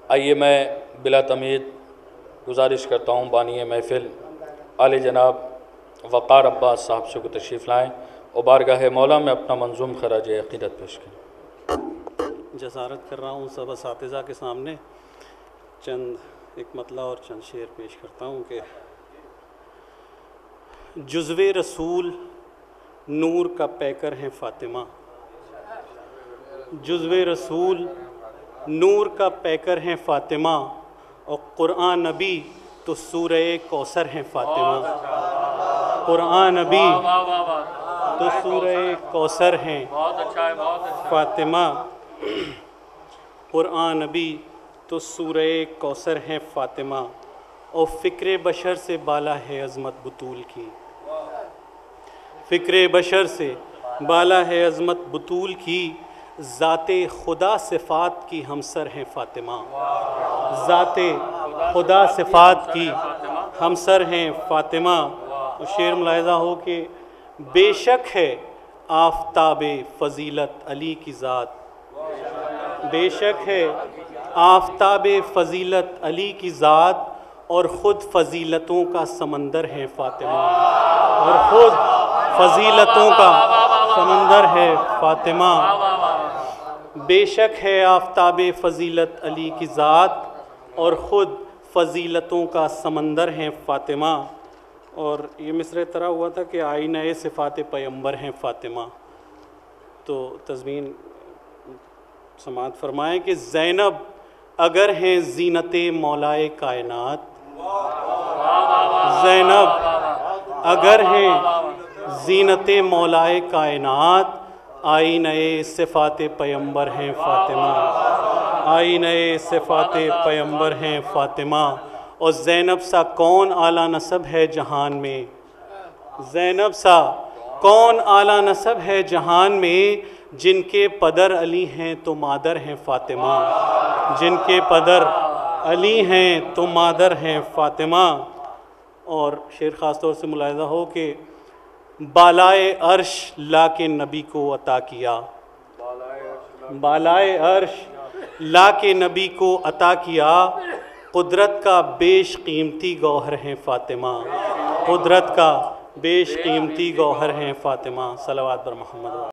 آئیے میں بلا تمہید گزارش کرتا ہوں بانی محفل اعلی جناب وقار عباس صاحب سے کو تشریف لائیں اور بارگاہ مولا میں اپنا منظوم خراج عقیدت پیش کریں۔ جسارت کر رہا ہوں سب اساتذہ کے سامنے چند ایک مطلع اور چند شعر پیش کرتا ہوں کہ جزو رسول نور کا پیکر ہیں فاطمہ، جزو رسول نور کا پیکر ہیں فاطمہ، اور قرآن نبی تو سورہ کوثر ہیں فاطمہ، قرآن نبی تو سورہ کوثر ہیں فاطمہ، قرآن نبی تو سورہ کوثر ہیں فاطمہ، اور فکر بشر سے بالا ہے عظمت بطول کی، فکر بشر سے بالا ہے عظمت بطول کی، ذات خدا صفات کی ہمسر ہیں فاطمہ، ذات خدا صفات کی ہمسر ہیں فاطمہ۔ شعر ملاحظہ ہو کہ بے شک ہے آفتاب فضیلت علی کی ذات، بے شک ہے آفتاب فضیلت علی کی ذات، اور خود فضیلتوں کا سمندر ہے فاطمہ، اور خود فضیلتوں کا سمندر ہے فاطمہ۔ بے شک ہے آفتاب فضیلت علی کی ذات، اور خود فضیلتوں کا سمندر ہیں فاطمہ۔ اور یہ مصرع طرح ہوا تھا کہ آئینہ صفات پیمبر ہیں فاطمہ، تو تضمین سماعت فرمائیں کہ زینب اگر ہیں زینت مولائے کائنات، زینب اگر ہیں زینت مولائے کائنات، آئینہ صفات پیمبر ہیں فاطمہ، آئینہ صفات پیمبر ہیں فاطمہ۔ اور زینب سا کون اعلیٰ نسب ہے جہان میں، زینب سا کون اعلیٰ نسب ہے جہان میں، جن کے پدر علی ہیں تو مادر ہیں فاطمہ، جن کے پدر علی ہیں تو مادر ہیں فاطمہ۔ اور شعر خاص طور سے ملاحظہ ہو کہ بالائے عرش لا کے نبی کو عطا کیا، بالائے عرش لا کے نبی کو عطا کیا، قدرت کا بیش قیمتی گوہر ہیں فاطمہ، قدرت کا بیش قیمتی گوہر ہیں فاطمہ۔ صلوات بر محمد۔